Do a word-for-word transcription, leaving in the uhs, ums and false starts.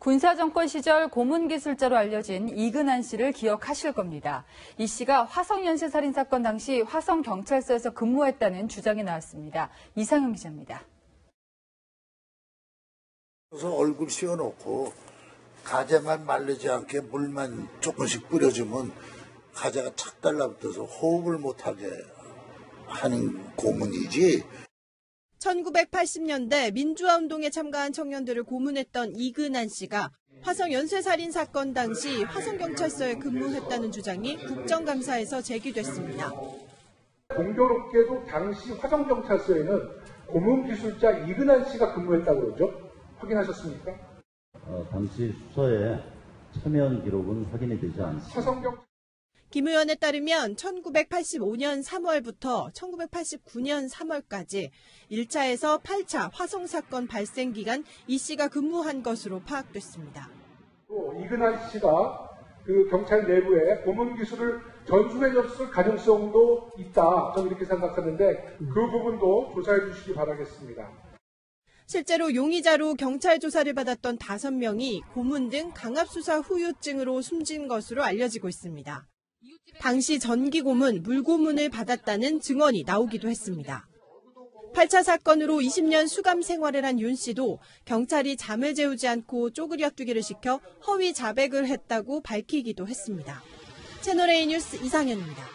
군사정권 시절 고문기술자로 알려진 이근한 씨를 기억하실 겁니다. 이 씨가 화성연쇄살인 사건 당시 화성경찰서에서 근무했다는 주장이 나왔습니다. 이상현 기자입니다. 그래서 얼굴 씌워놓고 가재만 마르지 않게 물만 조금씩 뿌려주면 가재가 착 달라붙어서 호흡을 못하게 하는 고문이지. 천구백팔십 년대 민주화운동에 참가한 청년들을 고문했던 이근한 씨가 화성 연쇄살인 사건 당시 화성경찰서에 근무했다는 주장이 국정감사에서 제기됐습니다. 공교롭게도 당시 화성경찰서에는 고문기술자 이근한 씨가 근무했다고 그러죠? 확인하셨습니까? 어, 당시 수사에 참여한 기록은 확인이 되지 않습니다. 화성경... 김 의원에 따르면 천구백팔십오 년 삼월부터 천구백팔십구 년 삼월까지 일 차에서 팔 차 화성사건 발생 기간 이 씨가 근무한 것으로 파악됐습니다. 또 이근한 씨가 그 경찰 내부에 고문 기술을 전수해줬을 가능성도 있다. 저는 이렇게 생각하는데 그 부분도 조사해 주시기 바라겠습니다. 실제로 용의자로 경찰 조사를 받았던 다섯 명이 고문 등 강압수사 후유증으로 숨진 것으로 알려지고 있습니다. 당시 전기 고문, 물고문을 받았다는 증언이 나오기도 했습니다. 팔 차 사건으로 이십 년 수감 생활을 한 윤 씨도 경찰이 잠을 재우지 않고 쪼그려뜨기를 시켜 허위 자백을 했다고 밝히기도 했습니다. 채널A 뉴스 이상현입니다.